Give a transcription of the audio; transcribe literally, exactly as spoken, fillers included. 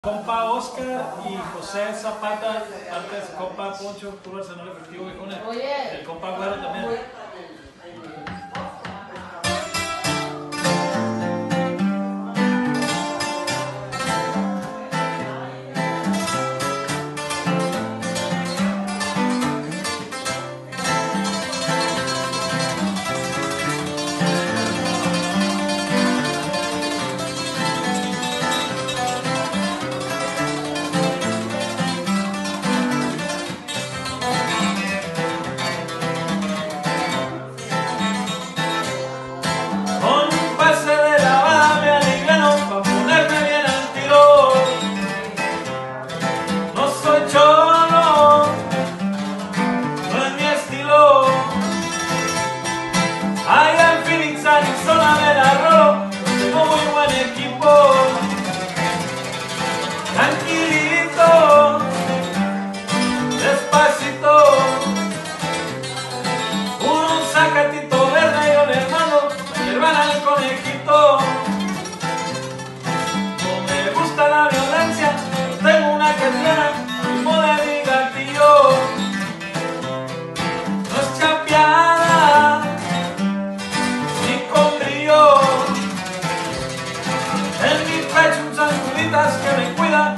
Compa Oscar y José Zapata, parte de su compa Poncho, puro arsenal efectivo, viejones. Oye, el compa Güero también. Tranquilito, despacito, un sacatito verde y un hermano llevan al conejito. No me gusta la violencia, tengo una que tiene ritmo de mi gatillo. No es chapeada, ni con brillo, en mi pecho un sanguditas que me cuidan.